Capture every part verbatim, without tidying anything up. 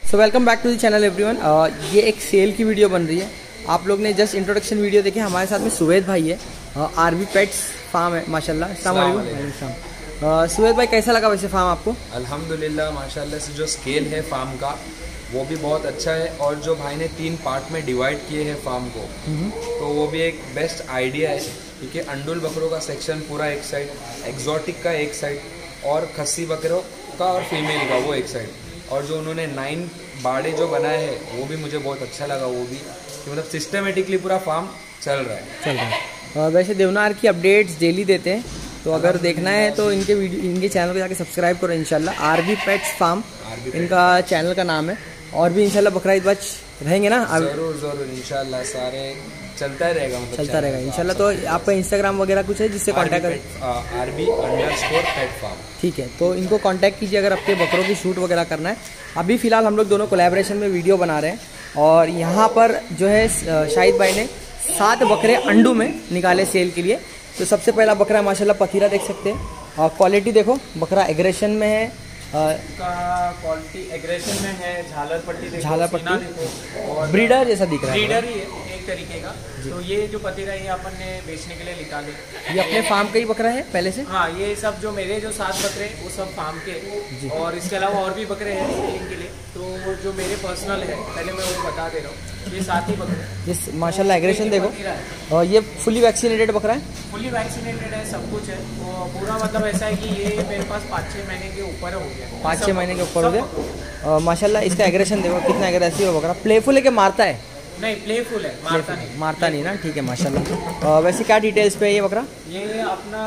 So welcome back to the channel everyone. ये एक cell की वीडियो बन रही है। आप लोग ने जस्ट इंट्रोडक्शन वीडियो देखी। हमारे साथ में सुवेद भाई है, आरबी पेट्स फार्म है माशाल्लाह। अस्सलाम वालेकुम। सुवेद भाई कैसा लगा वैसे फार्म आपको? अल्हम्दुलिल्लाह माशाल्लाह से जो स्केल है फार्म का वो भी बहुत अच्छा है, और जो भाई ने तीन पार्ट में डिवाइड किए हैं फार्म को तो वो भी एक बेस्ट आइडिया है, क्योंकि अंडुल बकरों का सेक्शन पूरा एक साइड, एक्जॉटिक का एक साइड, और खस्सी बकरों का और फीमेल का वो एक साइड, और जो उन्होंने नाइन बाड़े जो बनाए हैं वो भी मुझे बहुत अच्छा लगा। वो भी कि मतलब सिस्टमेटिकली पूरा फार्म चल रहा है चल रहा है वैसे देवनार की अपडेट्स डेली देते हैं, तो अगर देखना है तो इनके वीडियो इनके चैनल को जाके सब्सक्राइब करो इंशाल्लाह। आरबी पेट्स फार्म इनका चैनल का नाम है, और भी इंशाल्लाह बकरा ईद बच रहेंगे ना? जरूर जरूर इंशाल्लाह सारे चलता रहेगा, मतलब चलता रहेगा इंशाल्लाह। तो आपका इंस्टाग्राम वगैरह कुछ है जिससे कांटेक्ट करें? आरबी अंडरस्कोर पेट फार्म, ठीक है। तो इनको कांटेक्ट कीजिए अगर आपके बकरों की शूट वगैरह करना है। अभी फ़िलहाल हम लोग दोनों कोलैबोरेशन में वीडियो बना रहे हैं, और यहाँ पर जो है शाहिद भाई ने सात बकरे अंडू में निकाले सेल के लिए। तो सबसे पहला बकरा माशाल्लाह पथीरा देख सकते हैं, और क्वालिटी देखो, बकरा एग्रेशन में है, का क्वालिटी एग्रेशन में है, झालर पट्टी देखो, झालर पट्टी देखो, और ब्रीडर जैसा दिख रहा है, ब्रीडर ही है एक तरीके का। तो ये जो पतीरा ये अपन ने बेचने के लिए निकाले, ये अपने फार्म का ही बकरा है पहले से? हाँ, ये सब जो मेरे जो सात बकरे वो सब फार्म के, और इसके अलावा और भी बकरे हैं सेलिंग के लिए। तो जो मेरे पर्सनल है पहले मैं वो बता दे रहा हूँ, ये सात ही बकरे। इस माशाल्लाह एग्रेशन देखो, और ये फुली वैक्सीनेटेड बकरा है? फुली वैक्सीनेटेड है, सब कुछ है। वो पूरा मतलब ऐसा है कि ये मेरे पास पाँच छः महीने के ऊपर हो गया, पाँच छः महीने के ऊपर हो गया माशाल्लाह। इसका एग्रेशन देखो कितना एग्रेसिव है बकरा। प्लेफुल है कि मारता है? नहीं, प्लेफुल है, मारता नहीं। मारता नहीं ना, ठीक है माशाल्लाह। वैसे क्या डिटेल्स पे है ये बकरा? ये अपना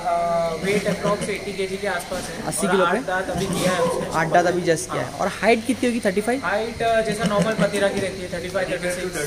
वेट अप्रॉक्स अस्सी केजी के आसपास है, अस्सी किलो पे आठ दांत अभी किया है उसने, आठ दांत अभी जस्ट किया है। और हाइट कितनी होगी? थर्टी फाइव हाइट जैसा नॉर्मल पतीरा की रहती है, thirty five thirty six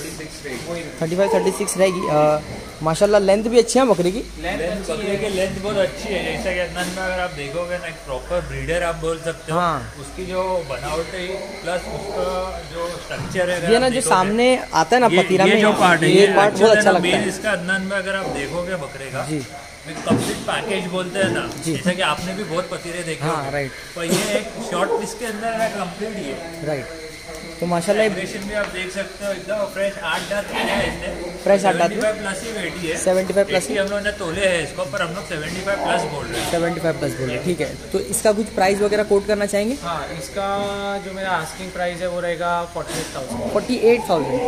thirty five thirty six रहेगी माशाल्लाह। लेंथ भी अच्छी है बकरी की, लेंथ बकरे की लेंथ बहुत अच्छी है। जैसा कि अदनान में अगर आप देखोगे ना, एक प्रॉपर ब्रीडर आप बोल सकते हो। हाँ। उसकी जो बनावट है प्लस उसका जो स्ट्रक्चर है, ये ना जो सामने आता है ना पतीरा में, ये जो पार्ट है, ये पार्ट बहुत अच्छा लगता है इसका। अदनान में अगर आप देखोगे बकरे का जी, कंप्लीट पैकेज बोलते हैं ना, जैसा कि आपने भी बहुत पतीरे देखे हाँ राइट, तो ये एक शॉर्ट पीस के अंदर कंप्लीट ही है राइट। तो माशाल्लाह एग्रेशन भी आप देख सकते हो, एकदम फ्रेश आठ दांत किया है इसने, फ्रेश आठ दांत प्लस ही वेटी है, सेवेंटी फाइव प्लस हम लोगों ने तोले है इसको, पर हम लोग सेवेंटी फाइव प्लस बोल रहे हैं, सेवेंटी फाइव प्लस बोल रहे हैं, ठीक है। तो इसका कुछ प्राइस वगैरह कोट करना चाहेंगे? हाँ, इसका जो मेरा आस्किंग प्राइस है वो रहेगा forty eight thousand forty eight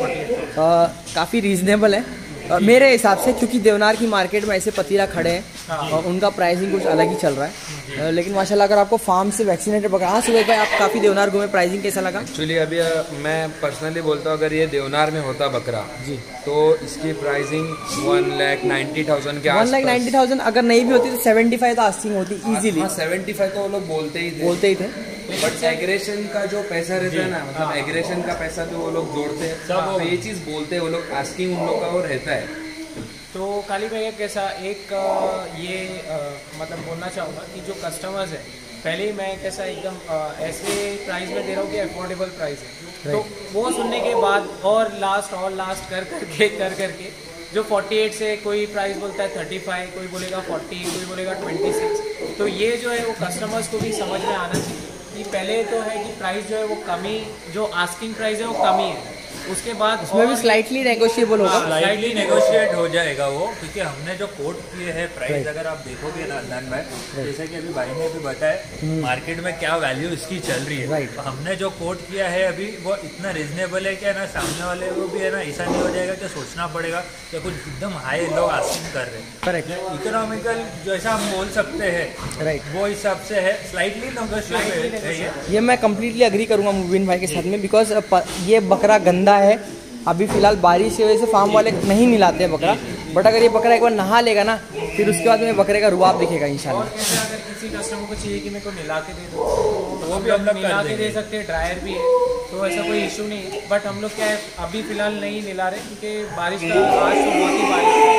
thousand काफ़ी रीजनेबल है Uh, मेरे हिसाब से, क्योंकि देवनार की मार्केट में ऐसे पतीरा खड़े हैं और उनका प्राइसिंग कुछ अलग ही चल रहा है। uh, लेकिन माशाल्लाह अगर आपको फार्म से वैक्सीनेटेड बकरा, हाँ सुबह भाई आप काफ़ी देवनार घूमे, प्राइसिंग कैसा लगा? एक्चुअली अभी मैं पर्सनली बोलता हूँ, अगर ये देवनार में होता बकरा जी तो इसकी pricing one lakh ninety thousand के वन लाख नाइन्टी थाउजेंड अगर नहीं भी होती तो सेवेंटी फाइव तो आस्किंग होती इजीली। सेवेंटी फाइव तो वो लोग बोलते ही थे बोलते ही थे बट एग्रेशन का जो पैसा रहता है ना, मतलब एग्रेशन का पैसा जो वो लोग जोड़ते हैं, तो ये चीज़ बोलते हैं वो लोग, आस्किंग उन लोग का वो रहता है। तो काली भैया कैसा एक ये आ, मतलब बोलना चाहूँगा कि जो कस्टमर्स है, पहले ही मैं कैसा एकदम आ, ऐसे प्राइस में दे रहा हूँ कि अफोर्डेबल प्राइस है, तो वो सुनने के बाद और लास्ट और लास्ट कर करके कर करके जो अड़तालीस से कोई प्राइस बोलता है पैंतीस, कोई बोलेगा चालीस, कोई बोलेगा छब्बीस। तो ये जो है वो कस्टमर्स को भी समझ में आना चाहिए कि पहले तो है कि प्राइस जो है वो कमी, जो आस्किंग प्राइस है वो कमी है, उसके बाद उसमें भी स्लाइटली नेगोशिएबल होगा, स्लाइटली नेगोशिएट हो जाएगा वो, क्योंकि हमने जो कोट किए हैं प्राइस अगर आप देखोगे ना अदनान भाई, जैसे कि अभी भाई ने भी बताया मार्केट में क्या वैल्यू इसकी चल रही है, तो हमने जो कोट किया है अभी वो इतना रिजनेबल है कि ना सामने वाले को भी है ना ऐसा नहीं हो जाएगा कि सोचना पड़ेगा कि कुछ एकदम हाई लोग आस्किंग कर रहे हैं। करेक्ट, इकोनॉमिकल जैसा हम बोल सकते हैं, राइट, वो हिसाब से है, स्लाइटली नेगोशिएट है ये। ये मैं कम्प्लीटली अग्री करूँगा मुबीन भाई के साथ में, बिकॉज ये बकरा गंदा है। अभी फिलहाल बारिश की वजह से फार्म वाले नहीं मिलाते हैं बकरा, बट अगर ये बकरा एक बार नहा लेगा ना, फिर उसके बाद में बकरे का रुबाब दिखेगा इंशाल्लाह। और कैसे अगर किसी कस्टमर को चाहिए कि मेरे को मिला के दे दो तो वो भी हम लोग मिला के दे सकते हैं, ड्रायर भी है, तो ऐसा कोई इशू नहीं है। बट हम लोग क्या है अभी फिलहाल नहीं मिला रहे, क्योंकि बारिश का आज तो बहुत ही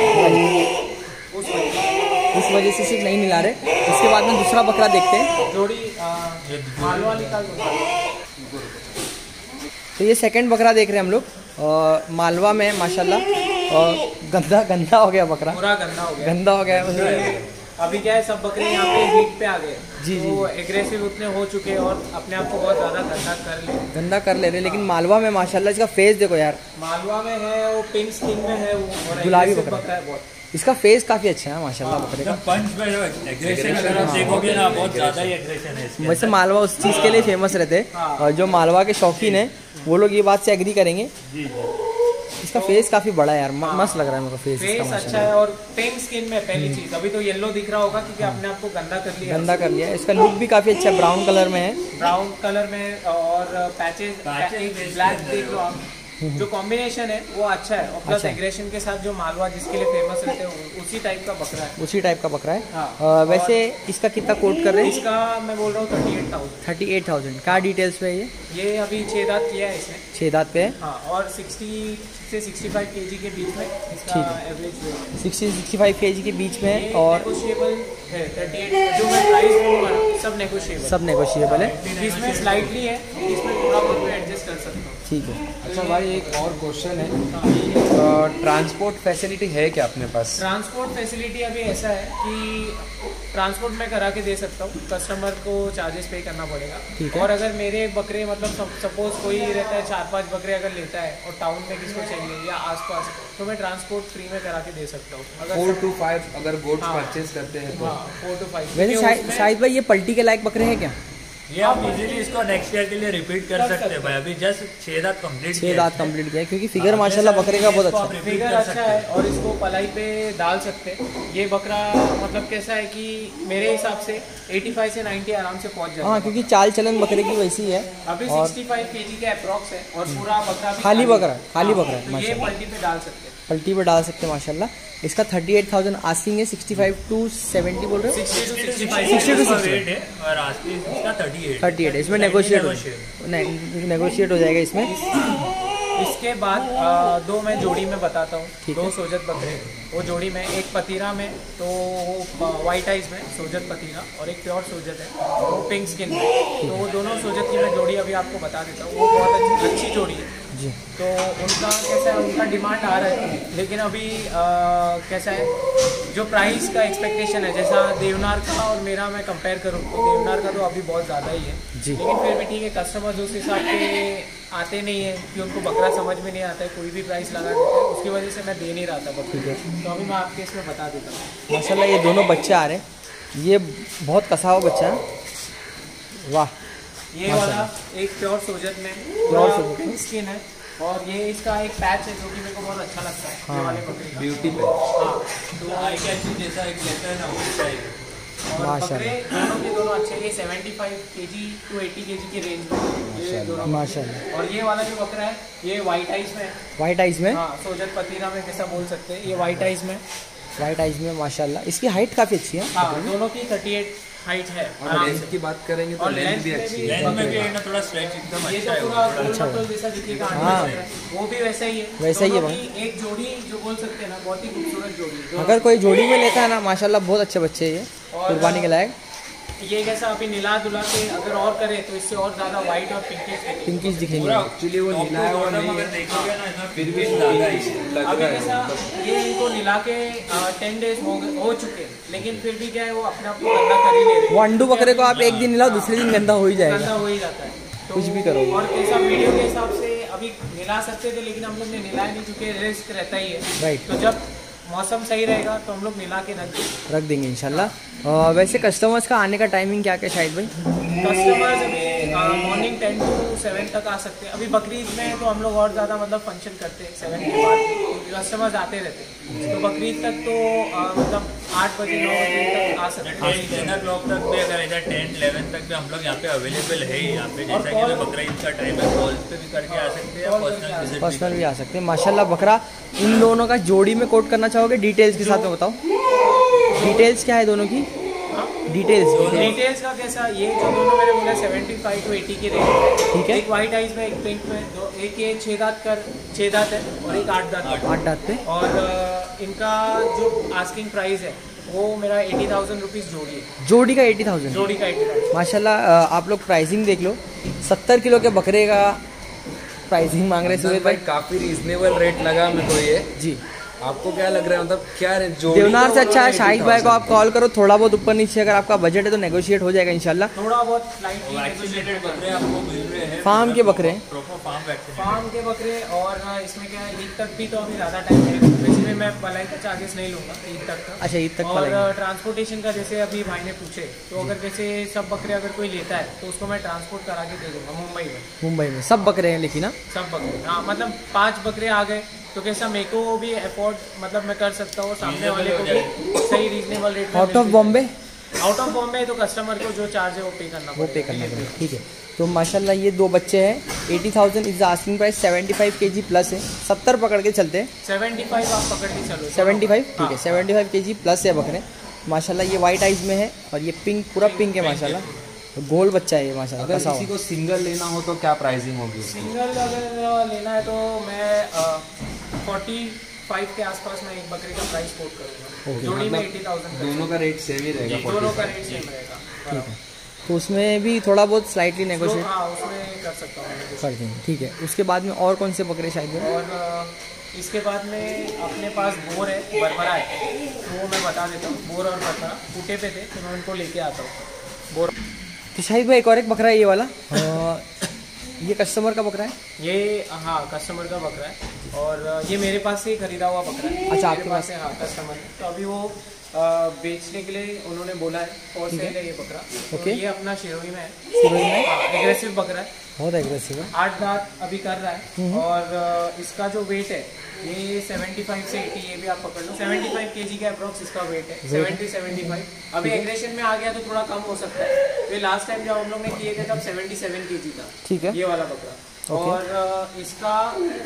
बारिश उस उस वजह से सिर्फ नहीं मिला रहे। उसके बाद में दूसरा बकरा देखते हैं, जोड़ी मालवा निकाल दो। तो ये सेकंड बकरा देख रहे हैं हम लोग, और मालवा में माशाल्लाह, और गंदा गंदा हो गया बकरा, पूरा गंदा हो गया, गंदा हो गया अभी क्या है, सब बकरे यहाँ पे हीट पे आ गए, जी जी, वो एग्रेसिव उतने हो चुके हैं और अपने आप को बहुत ज्यादा गंदा कर ले गंदा कर ले रहे। लेकिन मालवा में माशाल्लाह इसका फेस देखो यार, मालवा में है वो पिंक स्किन में है वो, और गुलाबी aggressive बकरा। बकरा है बहुत। इसका फेस काफी अच्छा है माशाल्लाह बकरे का। पंच में एग्रेशन अगर आप देखोगे ना, बहुत ज्यादा ही एग्रेशन है इसके वैसे मालवा उस चीज़ के लिए फेमस रहते हैं, और जो मालवा के शौकीन हैं वो लोग ये बात से एग्री करेंगे। जी जी। इसका फेस काफी बड़ा है यार, म- मस्त लग रहा है मेरे को फेस इसका फेस अच्छा माशाल्लाह। है और पिंक स्किन में पहली चीज, अभी तो येलो दिख रहा होगा क्योंकि अपने आप को गंदा कर लिया, गंदा कर लिया है। इसका लुक भी काफी अच्छा है, ब्राउन कलर में है। ब्राउन कलर में और पैचेज Patches ब्लैक देख लो आप, जो कॉम्बिनेशन है वो अच्छा है, और प्लस अच्छा है। एग्रेशन के साथ जो मालवा जिसके लिए फेमस रहते हैं उसी टाइप का बकरा है। उसी टाइप का बकरा है। हाँ। अ, वैसे इसका कितना कोट कर रहे हैं? इसका मैं बोल रहा हूँ thirty eight thousand. Thirty eight thousand क्या डिटेल्स पे है ये? ये अभी छः दांत किया है इसने। छः दांत पे है। हाँ, और सिक्सटी से सिक्सटी फाइव केजी के बीच में इसका ठीक है। Average weight sixty sixty five KG के बीच में है, और नेगोशिएबल है। थर्टी एट जो मैं प्राइस बोलूँगा ना, सब नेगोशिएबल सब नेगोशिएबल है। इसमें स्लाइटली है, इसमें थोड़ा बहुत मैं एडजस्ट कर सकता हूँ। ठीक है। अच्छा भाई, एक और क्वेश्चन है, ट्रांसपोर्ट फैसिलिटी है क्या अपने पास? ट्रांसपोर्ट फैसिलिटी अभी ऐसा है कि ट्रांसपोर्ट मैं करा के दे सकता हूँ, कस्टमर को चार्जेस पे करना पड़ेगा। ठीक है। और अगर मेरे बकरे मतलब सपोज कोई रहता है चार पांच बकरे अगर लेता है और टाउन में किसको चाहिए या आसपास, तो मैं ट्रांसपोर्ट फ्री में करा के दे सकता हूँ। अगर फोर टू फाइव अगर गोट्स हाँ। परचेज करते हैं तो? हाँ, फोर टू फाइव। वैसे शायद शाहिद भाई ये पलटी के लायक बकरे हैं क्या? ये आप इजीली इसको नेक्स्ट ईयर के लिए रिपीट कर सकते हैं भाई। अभी जस्ट छह दांत कंप्लीट छः दांत कंप्लीट किया है, क्योंकि फिगर माशाल्लाह बकरे का बहुत अच्छा है। फिगर अच्छा है और इसको पलाई पे डाल सकते हैं। ये बकरा मतलब कैसा है कि मेरे हिसाब से पचासी से नब्बे आराम से पहुंच जाएगा। हाँ, क्योंकि चाल चलन बकरे की वैसी है। अभी और पैंसठ केजी का अप्रॉक्स है और पूरा बकरा भी खाली बकरा है, खाली हाँ, बकरा है तो ये माशाल्लाह। पलटी पे डाल सकते हैं। पलटी पे डाल सकते हैं माशाल्लाह। इसका थर्टी एट थाउजेंड आस्किंग है, सिक्सटी फाइव टू सेवेंटी बोल रहे हो? Sixty two sixty sixty two sixty rate है और आस्किंग इसका थर्टी एट थर्टी एट है। इसमें नेगोशिएट हो नेगोशिएट हो जाएगा इसमें। इसके बाद अ, दो मैं जोड़ी में बताता हूँ, ठीक दो है। सोजत बकरे। वो जोड़ी में एक पतीरा में तो वो वाइट आइज में सोजत पतीरा, और एक प्योर सोजत है वो पिंक स्किन में। तो वो दोनों सोजत की मैं जोड़ी अभी आपको बता देता हूँ। वो बहुत अच्छी अच्छी जोड़ी है। जी। तो उनका कैसा है, उनका डिमांड आ रहा है, लेकिन अभी आ, कैसा है, जो प्राइस का एक्सपेक्टेशन है, जैसा देवनार का और मेरा मैं कंपेयर करूँ तो देवनार का तो अभी बहुत ज़्यादा ही है। जी। लेकिन फिर भी ठीक है, कस्टमर्स उस हिसाब के आते नहीं है कि उनको बकरा समझ में नहीं आता है, कोई भी प्राइस लगा देते हैं, उसकी वजह से मैं दे नहीं रहा था बकरी। ठीक है। तो अभी मैं आपके इसमें बता देता हूँ। माशाल्लाह ये दोनों बच्चे आ रहे हैं, ये बहुत कसा हुआ बच्चा है। वाह। ये वाला एक प्योर सोजत में प्योर सोजत में। पिंक स्किन है, और ये इसका एक पैच है जो कि मेरे को बहुत अच्छा लगता है। हाँ। ये वाले बकरे का। ब्यूटी पे हाँ, तो आई कैचिंग जैसा एक लेता है ना वो चाहिए। और माशाल्लाह। बकरे दोनों के दोनों अच्छे। ये पचहत्तर केजी टू अस्सी केजी के रेंज में ये दोनों। माशाल्लाह। और ये वाला जो बकरा है ये वाइट आइज में है। वाइट आइज में। हाँ, सोजत पतीरा में जैसा बोल सकते हैं, ये वाइट आइज में। वाइट आइज में माशाल्लाह। इसकी हाइट काफ़ी अच्छी है। हाँ, दोनों की अड़तीस हाइट है। और आराम लेंथ से। की बात करेंगे तो और लेंथ लेंथ भी में अच्छी भी- है। लेंथ में भी है ना थोड़ा स्ट्रेच एकदम ये अच्छा तो है पूरा वो। गोल मटोल जैसा दिखेगा, हाँ। वो भी वैसा ही है। वैसा ही है दोनों की एक जोड़ी जो बोल सकते हैं ना, बहुत ही खूबसूरत जोड़ी है। अगर कोई जोड़ी में लेता है ना माशाल्लाह बहुत अच्छे बच्चे हैं ये, और- कुर्बानी के लायक। ये कैसा अभी निला दुला के अगर और करे तो इससे और ज्यादा व्हाइट और पिंकिश दिखेगा। पिंकिश दिखेंगे। पूरा एक्चुअली वो top to नीला है और bottom नहीं अगर है, देखोगे ना इसमें फिर भी pinkish ज्यादा ही है। लग अभी रहा कैसा है। ये इनको निला के टेन डेज हो गए- हो चुके हैं, लेकिन फिर भी क्या है, वो अपने आप को गंदा कर ही ले रहे हैं। वो अंडू बकरे को आप एक दिन निलाओ, दूसरे दिन गंदा हो ही गंदा जाएगा। हो ही जाता है। तो कुछ भी करो। और कैसा वीडियो के हिसाब से अभी निला सकते थे, लेकिन हम लोग ने निला नहीं, चुके रिस्क रहता ही है। राइट। तो जब मौसम सही रहेगा तो हम लोग मिला के रख देंगे। रख देंगे इंशाल्लाह। अ, वैसे कस्टमर्स का आने का टाइमिंग क्या क्या शाहिद भाई? कस्टमर्स अभी मॉर्निंग टेन टू सेवन तक आ सकते हैं। अभी बकरीद में तो हम लोग और ज़्यादा मतलब फंक्शन करते हैं सेवन के बाद, क्योंकि कस्टमर्स आते रहते हैं। तो बकरीद तक तो आ, मतलब आठ बजे नौ बजे तक आ सकते हैं। टेन टेन ओ क्लॉक तक भी अगर इधर टेन इलेवन तक भी हम लोग यहाँ पे अवेलेबल है ही। यहाँ पे जैसा कि अभी बकरा ईद का टाइम है, कॉल पे भी करके आ सकते हैं, पर्सनल विजिट भी पर्सनल भी आ सकते हैं माशाल्लाह। बकरा इन दोनों का जोड़ी में कोट करना चाहोगे? डिटेल्स के साथ में बताओ, डिटेल्स क्या है दोनों की? डिटेल्स डिटेल्स का कैसा, ये जो दोनों मैंने बोला सेवेंटी फाइव टू एटी के रेंज। ठीक है। एक वाइट आइज में, एक पिंक में, दो एक ये छः दांत कर छः दांत है और एक आठ दांत है। आठ दांत पे। और अ, इनका जो आस्किंग प्राइस है वो मेरा एटी थाउजेंड रुपीज़ जोड़ी है। जोड़ी का एटी थाउजेंड जोड़ी का एटी थाउजेंड। माशाल्लाह। अ, आप लोग प्राइसिंग देख लो, सत्तर किलो के बकरे का प्राइसिंग मांग रहे भाई सुहेल भाई। काफी रीजनेबल रेट लगा मेरे को ये। जी। आपको क्या लग रहा है, मतलब क्या जोड़ी देवनार से तो अच्छा है उन्होंने शाहिद भाई को आप कॉल करो, थोड़ा बहुत ऊपर नीचे अगर आपका बजट है तो नेगोशिएट हो जाएगा इंशाल्लाह। थोड़ा बहुत स्लाइटली वैक्सीनेटेड बकरे आपको मिल रहे हैं, फार्म के बकरे प्रॉपर फार्म वैक्सीनेटेड फार्म के बकरे। और इसमें क्या है, ईद तक भी तो अभी ज़्यादा टाइम है, वैसे भी मैं पलाई का चार्जेस नहीं लूँगा ईद तक का। अच्छा, ईद तक और पलाई। ट्रांसपोर्टेशन का जैसे अभी भाई ने पूछे, तो अगर जैसे सब बकरे अगर कोई लेता है तो उसको मैं ट्रांसपोर्ट करा के दे दूँगा मुंबई में। मुंबई में सब बकरे हैं लेकिन ना, सब बकरे, हाँ मतलब पाँच बकरे आ गए तो कैसा मेरे को भी अफोर्ड, मतलब मैं कर सकता हूँ, सामने वाले को भी सही रीजनेबल रेट में। Out of Bombay, out of Bombay तो कस्टमर को जो चार्ज है वो पे करना वो पे करना पड़ेगा। ठीक है, तो माशाल्लाह ये दो बच्चे हैं, अस्सी हज़ार इज द आस्किंग प्राइस, पचहत्तर केजी प्लस है, सत्तर पकड़ के चलते हैं, पचहत्तर आप पकड़ के चलो। पचहत्तर ठीक है, पचहत्तर केजी प्लस है बकरे माशाल्लाह। ये वाइट आइज में है और ये पिंक, पूरा पिंक है माशाल्लाह, तो गोल बच्चा है ये माशाल्लाह। अगर किसी को सिंगल लेना हो तो क्या प्राइसिंग होगी? सिंगल अगर लेना है तो मैं फोर्टी फाइव के आसपास में एक बकरे का प्राइस कोट करूँगा। जोड़ी में एटी थाउजेंड, दोनों का रेट सेम ही रहेगा? दोनों का रेट सेम रहेगा। ठीक है, तो उसमें भी थोड़ा बहुत स्लाइटली नेगोशिएट हाँ उसमें कर सकता हूँ कर देंगे। ठीक है, उसके बाद में और कौन से बकरे शायद? और इसके बाद में अपने पास बोर है, बरबरा है, तो वो मैं बता देता हूँ। बोर और बरबरा टूटे पे थे तो मैं उनको लेके आता हूँ। बोर तो शाहिद भाई एक और एक बकरा है ये वाला, आ, ये कस्टमर का बकरा है? ये हाँ कस्टमर का बकरा है, और ये मेरे पास से ही खरीदा हुआ बकरा है। अच्छा, मेरे आपके पास से हाँ कस्टमर है, तो अभी वो आ, बेचने के लिए उन्होंने बोला है, और सेल है ये बकरा। तो ओके। ये अपना शिरोही में है, शिरोही में एग्रेसिव बकरा है, बहुत एग्रेसिव है। आठ दांत अभी कर रहा है। और आ, इसका जो वेट है ये पचहत्तर से अस्सी, ये भी आप पकड़ लो, पचहत्तर केजी का अप्रोक्स इसका वेट है, सत्तर पचहत्तर। अभी एग्रेशन में आ गया तो थोड़ा कम हो सकता है, तो लास्ट टाइम जब हम लोग ने किए थे तब सतहत्तर केजी था। ठीक है, ये वाला बकरा। और आ, इसका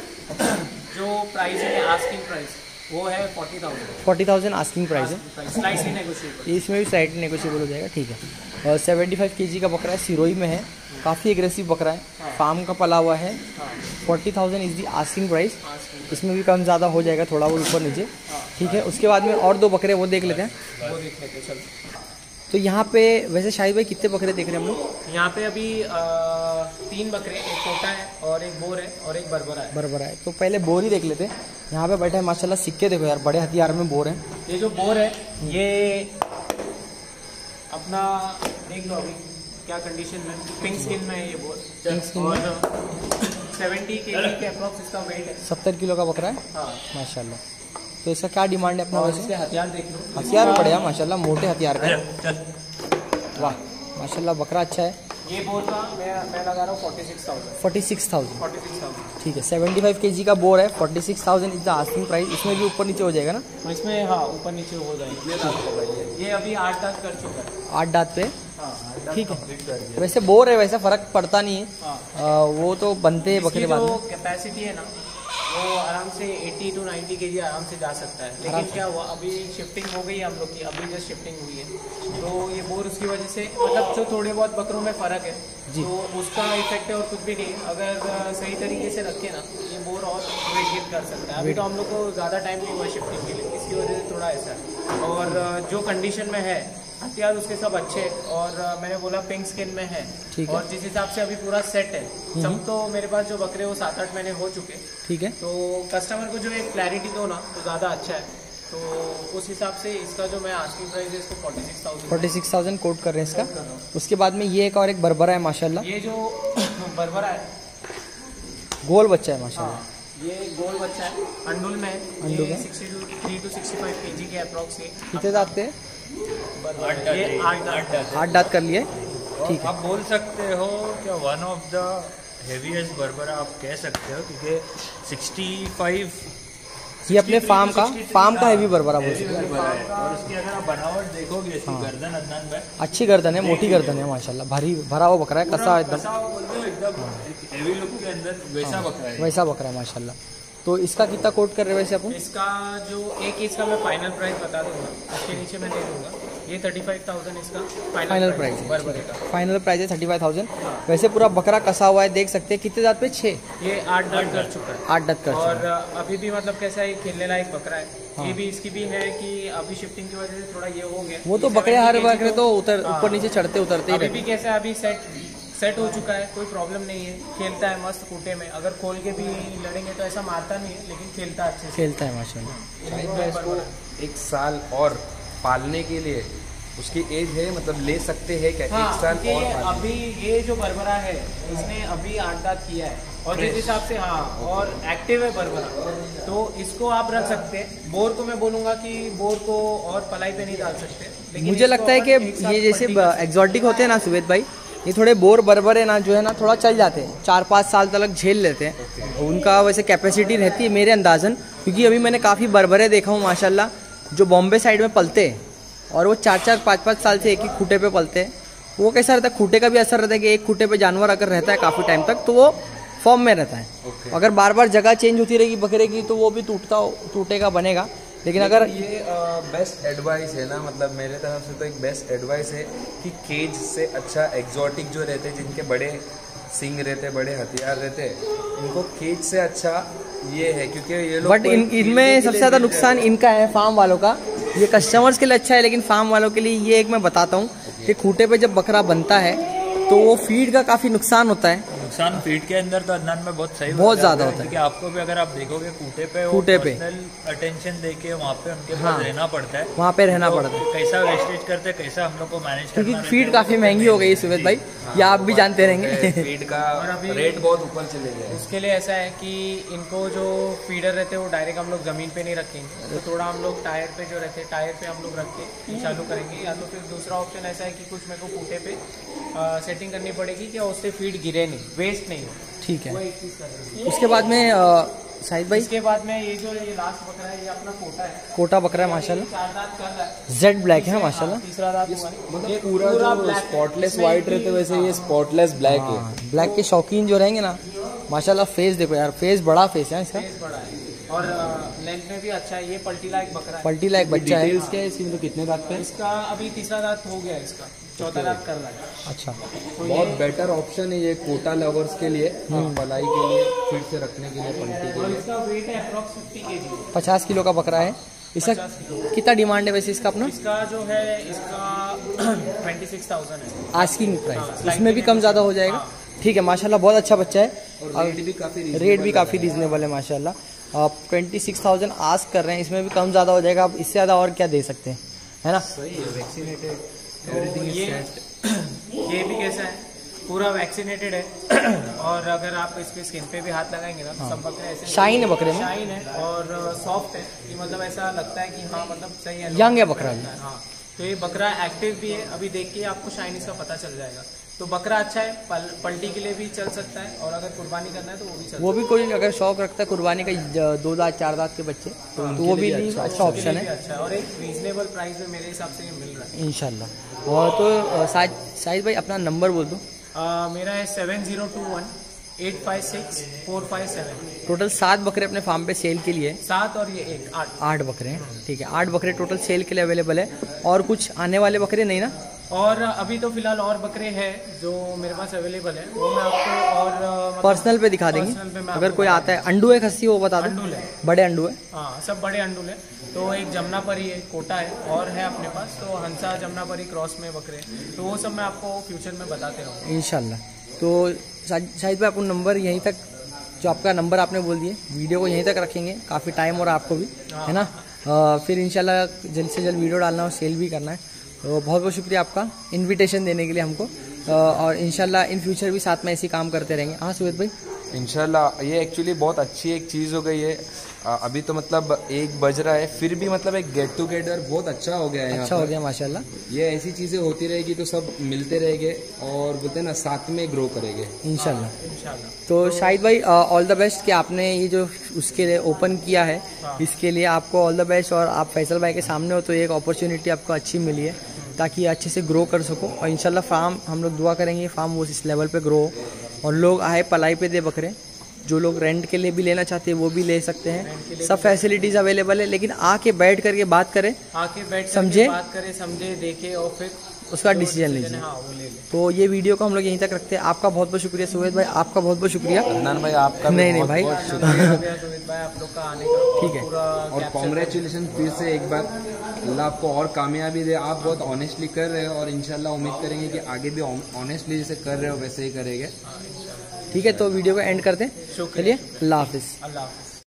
जो प्राइस है आस्किंग प्राइस वो है forty thousand forty thousand asking price है, स्लाइटली नेगोशिएबल। इसमें भी स्लाइटली नेगोशिएबल हो जाएगा। ठीक है, और सेवेंटी फाइव केजी का बकरा है, सिरोही में है, काफ़ी एग्रेसिव बकरा है, फार्म का पला हुआ है। Forty thousand is the asking price, इसमें भी कम ज़्यादा हो जाएगा थोड़ा बहुत ऊपर नीचे। ठीक है, उसके बाद में और दो बकरे वो देख लेते हैं। वो देख लेते चलो। तो यहाँ पे वैसे शाहिद भाई कितने बकरे देख रहे हैं हम लोग? यहाँ पे अभी आ, तीन बकरे, एक कोटा है और एक बोर है और एक बरबरा है। बरबरा है, तो पहले बोर ही देख लेते हैं। यहाँ पे बैठे हैं माशाल्लाह, सिक्के देखो यार, बड़े हथियार में बोर हैं। ये जो बोर है ये अपना देख लो अभी क्या कंडीशन में, पिंक स्किन में है ये बोर। पिंक स्किन में सेवेंटी केजी के अप्रॉक्स इसका वेट है। सत्तर किलो का बकरा है हाँ माशाल्लाह। तो इसका क्या डिमांड है अपना? और वैसे इसके हथियार देख लो, हथियार बढ़िया माशाल्लाह, मोटे हथियार का है। वाह माशाल्लाह, बकरा अच्छा है। ये बोर का मैं मैं लगा रहा हूँ forty six thousand forty six thousand forty six thousand ठीक है, सेवेंटी फाइव केजी का बोर है, forty six thousand is the asking price. इसमें भी ऊपर नीचे हो जाएगा ना? तो इसमें हाँ ऊपर नीचे हो जाएगी। ये अभी आठ दांत कर चुका है। आठ दांत पे, हाँ आठ दांत ठीक है। complete कर दिया। वैसे बोर है, वैसे फर्क पड़ता नहीं है। हाँ आ, वो तो बनते हैं बकरे इसकी बाद जो में। कैपेसिटी है ना वो आराम से अस्सी टू नब्बे केजी आराम से जा सकता है। लेकिन क्या हुआ, अभी शिफ्टिंग हो गई है हम लोग की, अभी जस्ट शिफ्टिंग हुई है, तो ये बोर उसकी वजह से मतलब जो थोड़े बहुत बकरों में फ़र्क है तो उसका इफेक्ट है और कुछ भी नहीं। अगर सही तरीके से रखे ना ये बोर और वेट गेन कर सकता है। अभी तो हम लोग को ज़्यादा टाइम नहीं हुआ शिफ्टिंग के लिए, इसकी वजह से थोड़ा ऐसा है। और जो कंडीशन में है हथियार उसके सब अच्छे, और मैंने बोला पिंक स्किन में है, ठीक है। और जिस हिसाब से अभी पूरा सेट है सब, तो मेरे पास जो बकरे वो सात आठ महीने हो चुके, ठीक है, तो कस्टमर को जो एक क्लैरिटी दो ना तो ज़्यादा अच्छा है। तो उस हिसाब से इसका जो मैं आस्किंग प्राइस है इसको forty six thousand forty six thousand quote कर रहे हैं इसका। उसके बाद में ये एक और एक बरबरा है माशाल्लाह, ये जो बरबरा है गोल बच्चा है माशाल्लाह। हाँ, ये गोल बच्चा है, अंडुल में है। अंडुल ये में sixty two three to sixty five KG के अप्रॉक्स है। कितने दांत थे? बरबरा ये आठ दांत आठ दांत कर लिए, ठीक है। आप बोल सकते हो कि वन ऑफ द हेवीएस्ट बरबरा आप कह सकते हो, क्योंकि सिक्सटी फाइव ये अपने फार्म का फार्म का हैवी बरबरा बोल सकते हैं। और उसकी अगर आप बनावट देखोगे इसकी गर्दन अदनान में अच्छी गर्दन है, मोटी गर्दन है माशाल्लाह, भारी भरा हुआ बकरा है, कसा एकदम कसा हुआ बोलते हो एकदम हेवी लुक के अंदर वैसा बकरा है। वैसा बकरा है माशाल्लाह। तो इसका कितना कोट कर रहे हैं वैसे अपन? इसका जो एक इसका मैं फाइनल प्राइस बता दूंगा, उसके नीचे मैं दे दूंगा। ये थर्टी फाइव थाउजेंड इसका फाइनल प्राइस है, बरबरे का फाइनल प्राइस है थर्टी फाइव थाउजेंड। वैसे पूरा बकरा कसा हुआ है, देख सकते हैं। कितने दांत पे? छः। ये आठ दांत कर चुका है। आठ दांत कर चुका और है। अभी भी मतलब कैसा है, खेलने लायक बकरा है। हाँ। ये भी इसकी भी है कि अभी शिफ्टिंग की वजह से थोड़ा ये हो गया। वो तो ये बकरे सेवेंटी हर केजी बकरे तो उतर हाँ। ऊपर नीचे चढ़ते उतरते ही अभी रहते भी कैसा है, अभी सेट सेट हो चुका है, कोई प्रॉब्लम नहीं है, खेलता है मस्त खूटे में। अगर खोल के भी लड़ेंगे तो ऐसा मारता नहीं है, लेकिन खेलता अच्छे से, खेलता है माशाल्लाह। शाहिद भाई इसको एक साल और पालने के लिए उसकी एज है, मतलब ले सकते हैं क्या? हाँ, एक साल और ये पालने। अभी ये जो बरबरा है इसने अभी आठ दांत किया है और जिस हिसाब से हाँ और एक्टिव है बरबरा, तो इसको आप रख सकते हैं। बोर को मैं बोलूँगा कि बोर को और पलाई पे नहीं डाल सकते, लेकिन मुझे लगता है कि ये जैसे एग्जॉटिक होते हैं ना सुवेद भाई, ये थोड़े बोर बरबरे ना जो है ना थोड़ा चल जाते हैं, चार पाँच साल तक झेल लेते हैं। okay. उनका वैसे कैपेसिटी रहती है मेरे अंदाजन, क्योंकि अभी मैंने काफ़ी बरबरे देखा हूँ माशाल्लाह जो बॉम्बे साइड में पलते हैं और वो चार चार पाँच पाँच साल से एक ही खूटे पे पलते हैं। वो कैसा रहता है, खूटे का भी असर रहता है कि एक खूटे पे जानवर अगर रहता है काफ़ी टाइम तक तो वो फॉर्म में रहता है। okay. अगर बार बार जगह चेंज होती रहेगी बकरे की तो वो भी टूटता टूटेगा बनेगा। लेकिन अगर ये बेस्ट एडवाइस है ना, मतलब मेरे तरफ से तो एक बेस्ट एडवाइस है कि केज से अच्छा एग्जॉटिक जो रहते हैं, जिनके बड़े सिंग रहते, बड़े हथियार रहते, इनको केज से अच्छा ये है, क्योंकि ये लोग बट इन इनमें सबसे ज़्यादा नुकसान इनका है फार्म वालों का। ये कस्टमर्स के लिए अच्छा है, लेकिन फार्म वालों के लिए ये एक मैं बताता हूँ कि खूटे पे जब बकरा बनता है तो वो फीड का काफ़ी नुकसान होता है। नुकसान फीड के अंदर तो अदनान में बहुत सही बहुत ज़्यादा होता है, क्योंकि आपको भी अगर आप देखोगे खूटे पे खूटे पे अटेंशन देके वहाँ पे उनके हाँ, पास रहना पड़ता है, वहाँ पे रहना तो पड़ता है। कैसा वेस्टेज करते, कैसा हम लोग को मैनेज करना, क्योंकि फीड काफ़ी महंगी हो गई सुवेद भाई, ये आप भी जानते रहेंगे। फीड का रेट बहुत ऊपर चले गए। उसके लिए ऐसा है कि इनको जो फीडर रहते हैं वो डायरेक्ट हम लोग ज़मीन पे नहीं रखेंगे, तो थोड़ा हम लोग टायर पे जो रहते हैं टायर पे हम लोग रख के चालू करेंगे। या तो फिर दूसरा ऑप्शन ऐसा है कि कुछ मेरे को खूटे पे आ, सेटिंग करनी पड़ेगी कि उससे फीड गिरे नहीं, वेस्ट नहीं हो। ठीक है। वो एक चीज़ कर रहे हैं। उसके बाद में शाहिद भाई, इसके बाद में ये जो ये लास्ट बकरा है ये अपना कोटा है, कोटा बकरा है माशाल्लाह, चार दांत कर रहा है, जेड ब्लैक है माशाल्लाह। तीसरा दांत हुआ है। मतलब ये पूरा जो स्पॉटलेस वाइट रहते वैसे ये स्पॉटलेस ब्लैक है। ब्लैक के शौकीन जो रहेंगे ना माशाल्लाह, फेस देखो यार, फेस बड़ा फेस है इसका, फेस बड़ा है और लेंथ में भी अच्छा है। ये पलटी लायक बकरा है। पलटी लायक बच्चा है। डिटेल्स क्या है इसकी, मतलब कितने दांत पे? इसका अभी तीसरा दांत हो गया है, इसका चौथा दांत कर रहा है। अच्छा, तो बहुत ये बेटर ऑप्शन है ये कोटा लवर्स के लिए, पलाई के लिए, फिर से रखने के लिए, पलटी के और लिए। इसका वेट है अप्रॉक्स फिफ्टी के जी। पचास किलो का बकरा है। इसका कितना डिमांड है वैसे इसका अपना? इसका जो है इसका ट्वेंटी सिक्स थाउजेंड है आस्किंग प्राइस, इसमें भी कम ज़्यादा हो जाएगा। ठीक है माशाल्लाह, बहुत अच्छा बच्चा है और रेट भी काफ़ी रेट भी काफ़ी रीजनेबल है माशाल्लाह। आप ट्वेंटी सिक्स थाउजेंड आस्क कर रहे हैं, इसमें भी कम ज़्यादा हो जाएगा। आप इससे ज़्यादा और क्या दे सकते हैं, है ना? सही है, वैक्सीनेटेड, तो एवरीथिंग इज ये सेट। ये भी कैसा है, पूरा वैक्सीनेटेड है और अगर आप इसके स्किन पे भी हाथ लगाएंगे ना तो सब बकरे ऐसे शाइन है बकरे में, शाइन है और सॉफ्ट है कि मतलब ऐसा लगता है कि हाँ मतलब सही है, यंग है बकरा भी। हाँ, तो ये बकरा एक्टिव भी है। अभी देख के आपको शाइन इसका पता चल जाएगा। तो बकरा अच्छा है, पल, पलटी के लिए भी चल सकता है और अगर कुर्बानी करना है तो वो भी चल वो भी कोई अगर शौक रखता है कुर्बानी का, ज- दो दांत चार दांत के बच्चे, तो वो भी अच्छा ऑप्शन है अच्छा है और एक रीजनेबल प्राइस में मेरे हिसाब से ये मिल रहा है इंशाल्लाह। और तो शाहिद शाहिद भाई अपना नंबर बोल दो। आ, मेरा है seven zero two one eight five six four five seven. Total सात बकरे अपने फार्म पे सेल के लिए, सात और ये एक आठ आठ बकरे हैं। ठीक है, आठ बकरे टोटल सेल के लिए अवेलेबल है। और कुछ आने वाले बकरे नहीं ना? और अभी तो फिलहाल और बकरे हैं जो मेरे पास अवेलेबल है, वो मैं आपको और मतलब पर्सनल पे दिखा देंगे। पर्सनल पे मैं अगर आपको कोई आता है, अंडू है खस्सी वो बता दो। अंडुल है, बड़े अंडू है। हाँ सब बड़े अंडुल है। तो एक जमनापरी है, कोटा है और है अपने पास, तो हंसा जमनापरी क्रॉस में बकरे, तो वो सब मैं आपको फ्यूचर में बताते रहूँगा इंशाल्लाह। तो शाहिद भाई अपन नंबर यहीं तक, जो आपका नंबर आपने बोल दिए, वीडियो को यहीं तक रखेंगे, काफ़ी टाइम और आपको भी है ना। आ, फिर इंशाल्लाह जल्द से जल्द वीडियो डालना और सेल भी करना है। तो बहुत बहुत शुक्रिया आपका इनविटेशन देने के लिए हमको, आ, और इंशाल्लाह इन फ्यूचर भी साथ में ऐसे काम करते रहेंगे। हाँ सुवेद भाई, इंशाल्लाह ये एक्चुअली बहुत अच्छी एक चीज़ हो गई है। आ, अभी तो मतलब एक बज रहा है, फिर भी मतलब एक गेट टुगेदर बहुत अच्छा हो गया है। अच्छा हो गया माशाल्लाह। ये ऐसी चीज़ें होती रहेगी तो सब मिलते रहेंगे और बोलते हैं ना साथ में ग्रो करेंगे इंशाल्लाह। इंशाल्लाह। तो शाहिद भाई ऑल द बेस्ट कि आपने ये जो उसके लिए ओपन किया है, इसके लिए आपको ऑल द बेस्ट। और आप फैसल भाई के सामने हो तो एक अपॉर्चुनिटी आपको अच्छी मिली है ताकि अच्छे से ग्रो कर सको। और इंशाल्लाह फार्म हम लोग दुआ करेंगे फार्म वो इस लेवल पे ग्रो हो और लोग आए पलाई पे दे बकरे, जो लोग रेंट के लिए भी लेना चाहते हैं वो भी ले सकते हैं, सब फैसिलिटीज़ अवेलेबल है। लेकिन आके बैठ करके बात करें, आके बैठ समझे, बात करें, समझे, देखे और फिर उसका डिसीजन लीजिए। हाँ, वो ले ले। तो ये वीडियो को हम लोग यहीं तक रखते हैं। आपका बहुत बहुत शुक्रिया सुवेद भाई, आपका बहुत बहुत शुक्रिया। अदनान भाई आपका नहीं नहीं भाई सुमित भाई आप लोग का आने का ठीक है, और कॉन्ग्रेचुलेशन फिर से एक बार, अल्लाह आपको और कामयाबी दे। आप बहुत ऑनेस्टली कर रहे हो और इंशाल्लाह उम्मीद करेंगे कि आगे भी ऑनेस्टली जैसे कर रहे हो वैसे ही करेंगे। ठीक है, तो वीडियो को एंड करते हैं। चलिए, अल्लाह हाफिज़। अल्लाह हाफिज़।